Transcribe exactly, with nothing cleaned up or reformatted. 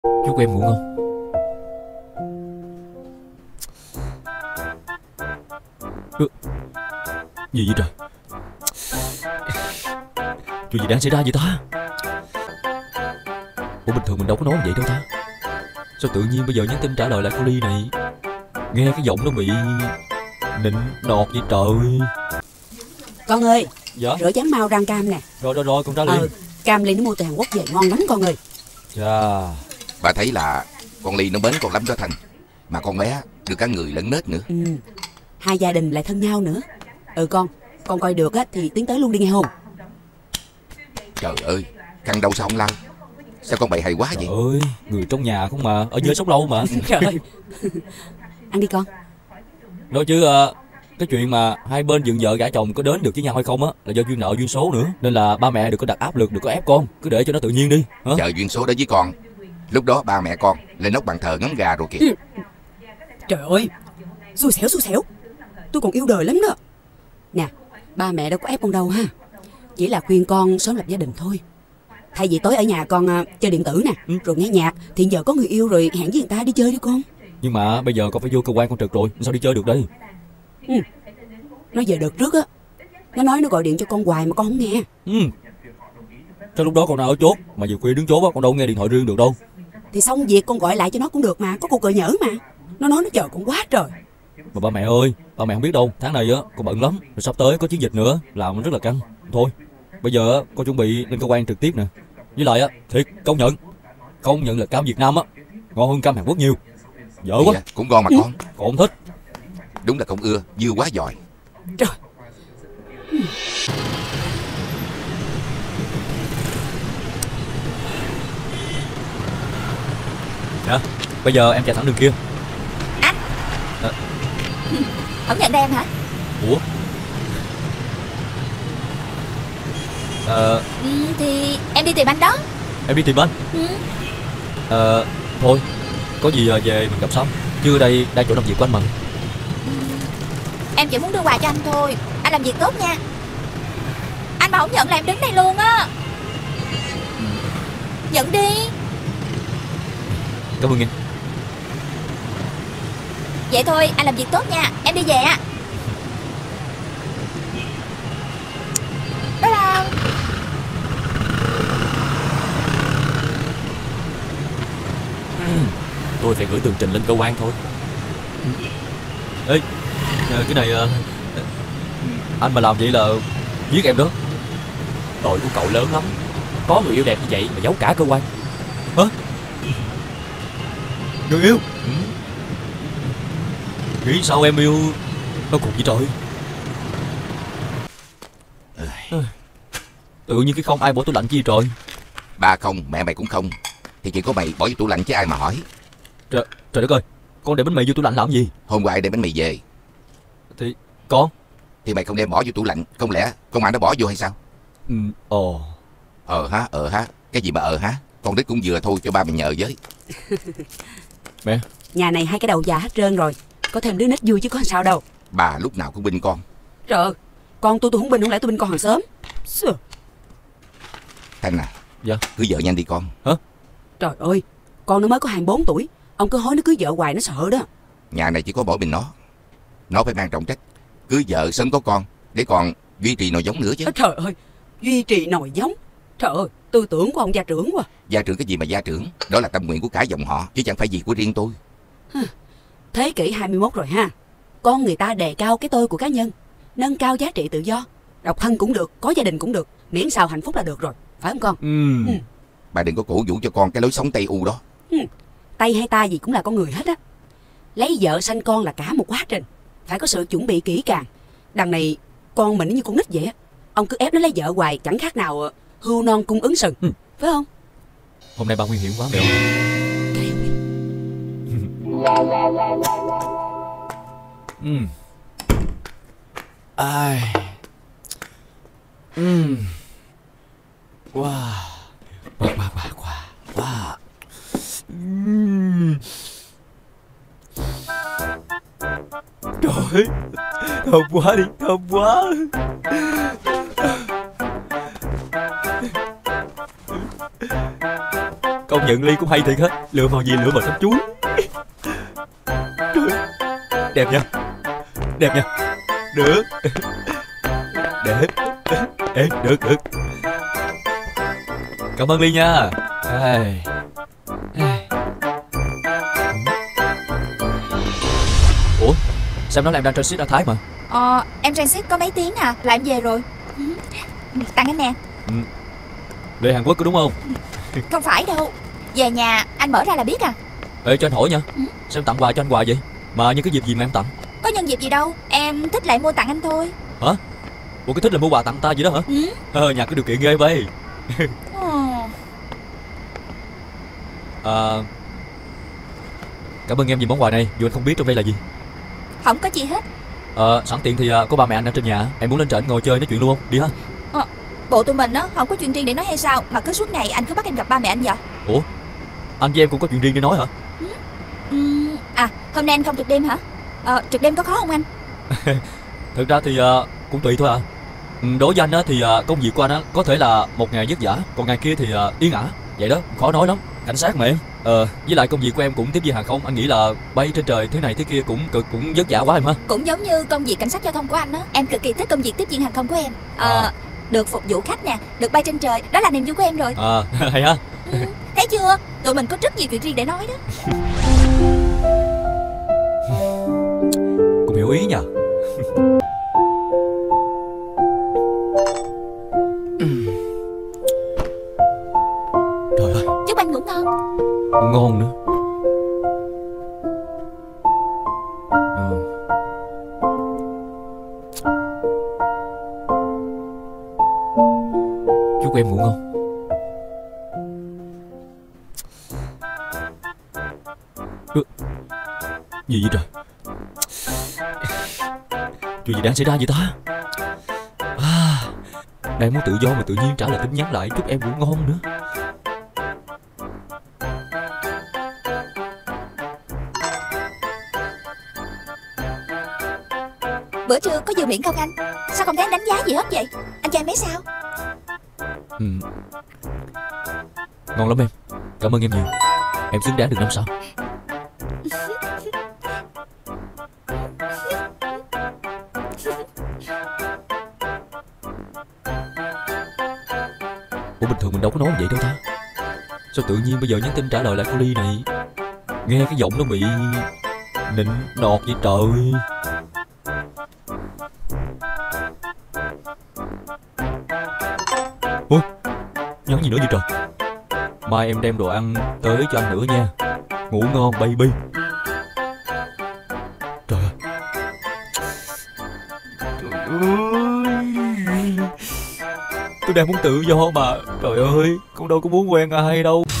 Chúc em ngủ ngon. Ừ. Gì vậy trời? Chuyện gì đang xảy ra vậy ta? Ủa bình thường mình đâu có nói vậy đâu ta? Sao tự nhiên bây giờ nhắn tin trả lời lại cô Ly này? Nghe cái giọng nó bị nịnh nọt vậy trời. Con ơi. Dạ. Rửa chén mau rang cam nè. Rồi rồi rồi con ra liền. Ờ, cam Ly nó mua từ Hàn Quốc về ngon lắm con ơi. Dạ. Bà thấy là con Ly nó mến con lắm đó Thành. Mà con bé được cả người lẫn nết nữa. Ừ. Hai gia đình lại thân nhau nữa. Ừ con. Con coi được á thì tiến tới luôn đi nghe không? Trời ơi, khăn đâu sao không lau? Sao con bậy hay quá vậy? Trời ơi, người trong nhà không mà, ở dưới sống lâu mà. Trời ơi. Ăn đi con. Nói chứ uh, cái chuyện mà hai bên dựng vợ gả chồng có đến được với nhau hay không á là do duyên nợ duyên số nữa. Nên là ba mẹ đừng có đặt áp lực, đừng có ép con, cứ để cho nó tự nhiên đi. Hả? Chờ duyên số đó với con. Lúc đó ba mẹ con lên nóc bàn thờ ngắm gà rồi kìa. Ừ. Trời ơi, xui xẻo xui xẻo. Tôi còn yêu đời lắm đó. Nè, ba mẹ đâu có ép con đâu ha. Chỉ là khuyên con sớm lập gia đình thôi. Thay vì tối ở nhà con uh, chơi điện tử nè, ừ. rồi nghe nhạc, thì giờ có người yêu rồi hẹn với người ta đi chơi đi con. Nhưng mà bây giờ con phải vô cơ quan con trực rồi, sao đi chơi được đây? Ừ. Nó về đợt trước á, nó nói nó gọi điện cho con hoài mà con không nghe. Ừ. Sao lúc đó con đang ở chốt, mà vừa khuya đứng chốt á, con đâu nghe điện thoại riêng được đâu. Thì xong việc con gọi lại cho nó cũng được mà, có cuộc gợi nhỡ mà. Nó nói nó chờ con quá trời. Mà ba mẹ ơi, ba mẹ không biết đâu, tháng này á con bận lắm, rồi sắp tới có chiến dịch nữa, làm rất là căng. Thôi, bây giờ á con chuẩn bị lên cơ quan trực tiếp nè. Với lại á, thiệt công nhận, công nhận là cam Việt Nam á ngon hơn cam Hàn Quốc nhiều. Dở quá. Dạ, cũng ngon mà con. Con không thích. Đúng là con ưa, dưa quá giỏi. Trời. Dạ, bây giờ em chạy thẳng đường kia. Anh à. Không nhận ra em hả? Ủa? Ờ ừ, Thì em đi tìm anh đó. Em đi tìm anh? Ừ. Ờ Thôi, có gì về mình gặp sau. Chứ ở đây đang chỗ làm việc của anh mà. ừ. Em chỉ muốn đưa quà cho anh thôi. Anh làm việc tốt nha. Anh mà không nhận là em đứng đây luôn á. ừ. Nhận đi. Cảm ơn em. Vậy thôi, anh làm việc tốt nha. Em đi về á. Bye bye. Tôi phải gửi tường trình lên cơ quan thôi. Ê, cái này anh mà làm vậy là giết em đó. Tội của cậu lớn lắm. Có người yêu đẹp như vậy mà giấu cả cơ quan. Hả? Người yêu? Ừ. Nghĩ sao em yêu nó cùng với trời. Ừ. Tự nhiên cái không ai bỏ tủ lạnh chi trời. Ba không, mẹ mày cũng không. Thì chỉ có mày bỏ vô tủ lạnh chứ ai mà hỏi. Trời, trời đất ơi, con để bánh mì vô tủ lạnh làm gì? Hôm qua ai đem bánh mì về? Thì con. Thì mày không đem bỏ vô tủ lạnh, không lẽ con ăn nó bỏ vô hay sao? Ừ, ồ. Ờ há, ờ há. Cái gì mà ờ há? Con đít cũng vừa thôi, cho ba mày nhờ với. Mẹ. Nhà này hai cái đầu già hết trơn rồi. Có thêm đứa nít vui chứ có sao đâu. Bà lúc nào cũng binh con. Trời ơi, con tôi tôi không binh, không lẽ tôi binh con hàng xóm. Thanh à. Dạ. Cưới vợ nhanh đi con. Hả? Trời ơi, con nó mới có hai mươi bốn tuổi. Ông cứ hối nó cưới vợ hoài nó sợ đó. Nhà này chỉ có mỗi mình nó. Nó phải mang trọng trách cưới vợ sớm có con, để còn duy trì nòi giống nữa chứ. Trời ơi, duy trì nòi giống. Trời ơi, tư tưởng của ông gia trưởng quá. Gia trưởng cái gì mà gia trưởng? Đó là tâm nguyện của cả dòng họ, chứ chẳng phải gì của riêng tôi. Thế kỷ hai mươi mốt rồi ha. Con người ta đề cao cái tôi của cá nhân, nâng cao giá trị tự do. Độc thân cũng được, có gia đình cũng được, miễn sao hạnh phúc là được rồi. Phải không con? Ừ. Ừ. Bà đừng có cổ vũ cho con cái lối sống Tây U đó. Ừ. Tây hay ta gì cũng là con người hết á. Lấy vợ sanh con là cả một quá trình, phải có sự chuẩn bị kỹ càng. Đằng này con mình như con nít vậy á. Ông cứ ép nó lấy vợ hoài chẳng khác nào hươu non cung ứng sừng. Ừ. Phải không? Hôm nay ba nguy hiểm quá mẹ ơi. Ừ. Ai. Ừ. Wow. Wow, wow, wow, wow. Wow. Uhm. Trời ơi, thơm quá đi, thơm quá. Công nhận nhận Ly cũng hay thiệt á. Lựa màu gì lựa màu xanh chuối. Đẹp nha. Đẹp nha. Được. Đẹp. Ê, được được. Cảm ơn Ly nha. Ai. Ai. Ủa, sao nói là em đang transit ở Thái mà? Ờ, em transit có mấy tiếng à, là em về rồi. Tặng anh nè. Ừ. Về Hàn Quốc có đúng không? Không phải đâu, về nhà anh mở ra là biết à. Ê, cho anh hỏi nha. Ừ. Sao em tặng quà cho anh quà vậy? Mà những cái dịp gì mà em tặng? Có nhân dịp gì đâu, em thích lại mua tặng anh thôi. Hả? Ủa cái thích là mua quà tặng ta vậy đó hả? Ừ. Ờ, nhà có điều kiện ghê vậy. À, cảm ơn em vì món quà này, dù anh không biết trong đây là gì. Không có gì hết. Ờ, sẵn tiện thì uh, có ba mẹ anh ở trên nhà. Em muốn lên trển ngồi chơi nói chuyện luôn không? Đi ha. Ờ, bộ tụi mình á không có chuyện riêng để nói hay sao mà cứ suốt ngày anh cứ bắt em gặp ba mẹ anh vậy? Ủa, anh với em cũng có chuyện riêng để nói hả? Ừ. Ừ. À, hôm nay anh không trực đêm hả? Ờ, trực đêm có khó không anh? Thực ra thì uh, cũng tùy thôi à. Ừ, đối với anh á thì uh, công việc của anh á có thể là một ngày vất vả, còn ngày kia thì uh, yên ả. Vậy đó, khó nói lắm. Cảnh sát mà em. Ờ, với lại công việc của em cũng tiếp viên hàng không, anh nghĩ là bay trên trời thế này thế kia cũng cực, cũng vất vả quá em ha. Cũng giống như công việc cảnh sát giao thông của anh á, em cực kỳ thích công việc tiếp viên hàng không của em. Ờ, à. Được phục vụ khách nè, được bay trên trời, đó là niềm vui của em rồi. À, hay ha. Ừ, thấy chưa, tụi mình có rất nhiều chuyện riêng để nói đó. Cũng hiểu ý nha. Trời ơi, chúc anh ngủ ngon. Ngon nữa. Ừ. Chúc em ngủ ngon. Ừ. Gì vậy trời? Chuyện gì đang xảy ra vậy ta? À, đang muốn tự do mà tự nhiên trả lời tin nhắn lại chúc em ngủ ngon nữa. Bữa trưa có giường miệng không anh? Sao không thấy anh đánh giá gì hết vậy? Anh cho em mấy sao? Ừ. Ngon lắm em. Cảm ơn em nhiều. Em xứng đáng được năm sao. Ủa bình thường mình đâu có nói vậy đâu ta? Sao tự nhiên bây giờ nhắn tin trả lời lại cô Ly này? Nghe cái giọng nó bị nịnh nọt vậy trời. Ủa, nhắn gì nữa vậy trời? Mai em đem đồ ăn tới cho anh nữa nha. Ngủ ngon baby. Trời ơi. Trời ơi. Tôi đang muốn tự do mà. Trời ơi, con đâu có muốn quen ai đâu.